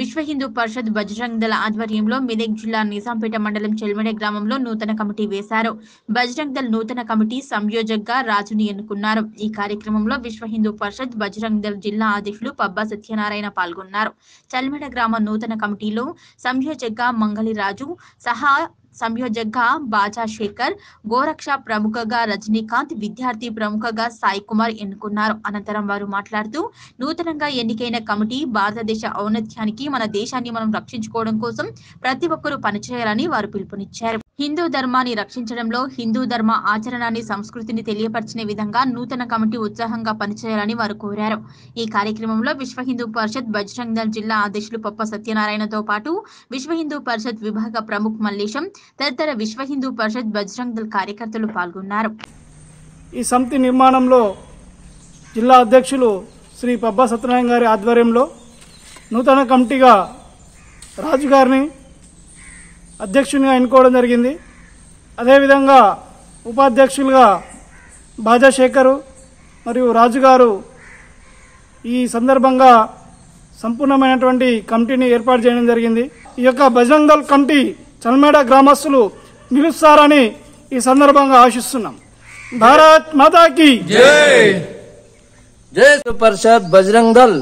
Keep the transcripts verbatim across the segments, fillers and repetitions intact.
విశ్వ హిందూ పరిషత్ బజరంగ్ దళ ఆధ్వర్యంలో మెదక్ జిల్లా నిజాంపేట మండలం చెల్మెడ గ్రామంలో నూతన కమిటీ వేశారు. బజరంగ్ దళ్ నూతన కమిటీ సంయోజక్గా రాజుని ఎన్నుకున్నారు. ఈ కార్యక్రమంలో విశ్వ హిందూ పరిషత్ బజరంగ్ దళ్ జిల్లా అధ్యక్షులు పబ్బా సత్యనారాయణ పాల్గొన్నారు. చెల్మెడ గ్రామ నూతన కమిటీలో సంయోజక్గా మంగళి రాజు, సహా సంయోజక్గా బాజా శేఖర్, గోరక్ష ప్రముఖగా రజనీకాంత్, విద్యార్థి ప్రముఖగా సాయి కుమార్ ఎన్నుకున్నారు. అనంతరం వారు మాట్లాడుతూ నూతనంగా ఎన్నికైన కమిటీ భారతదేశ ఔన్నత్యానికి, మన దేశాన్ని మనం రక్షించుకోవడం కోసం ప్రతి ఒక్కరూ పనిచేయాలని వారు పిలుపునిచ్చారు. హిందూ ధర్మాన్ని రక్షించడంలో హిందూ ధర్మ ఆచరణాన్ని, సంస్కృతిని తెలియపరిచిన విధంగా నూతన కమిటీ ఉత్సాహంగా పనిచేయాలని వారు కోరారు. ఈ కార్యక్రమంలో విశ్వ హిందూ పరిషత్ బజరంగ్ దళ్ జిల్లా అధ్యక్షులు పప్ప సత్యనారాయణతో పాటు విశ్వ హిందూ పరిషత్ విభాగ ప్రముఖ మల్లేశం తదితర విశ్వ హిందూ పరిషత్ బజరంగ్ దళ్ కార్యకర్తలు పాల్గొన్నారు. ఈ సమితి నిర్మాణంలో జిల్లా అధ్యక్షులు శ్రీ పబ్బా సత్యనారాయణ గారి ఆధ్వర్యంలో నూతన కమిటీగా రాజు గారిని అధ్యక్షునిగా ఎన్నుకోవడం జరిగింది. అదేవిధంగా ఉపాధ్యక్షులుగా బాజా శేఖరు మరియు రాజుగారు ఈ సందర్భంగా సంపూర్ణమైనటువంటి కమిటీని ఏర్పాటు చేయడం జరిగింది. ఈ యొక్క బజరంగ్ దళ్ కమిటీ చల్మేడ గ్రామస్తులు నిలుస్తారని ఈ సందర్భంగా ఆశిస్తున్నాం. భారత్ మాతాకి జై. జై పరిషత్ బజరంగ్ దళ్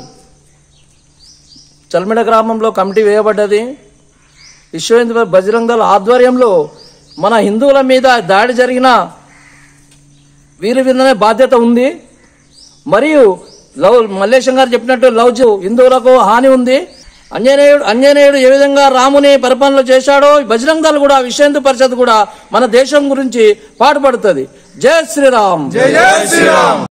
చల్మేడ గ్రామంలో కమిటీ వేయబడ్డది. విశ్వ హిందూ బజరంగ్ దళ్ ఆధ్వర్యంలో మన హిందువుల మీద దాడి జరిగిన వీరి మీదనే బాధ్యత ఉంది. మరియు లవ్ మల్లేశం గారు చెప్పినట్టు లవ్ హిందువులకు హాని ఉంది. అంజనేయుడు అంజనేయుడు ఏ విధంగా రాముని పరిపాలన చేశాడో బజరంగ్ దళ్ కూడా విశ్వ హిందూ పరిషత్ కూడా మన దేశం గురించి పాటుపడుతుంది. జై శ్రీరామ్. జై జై శ్రీరామ్.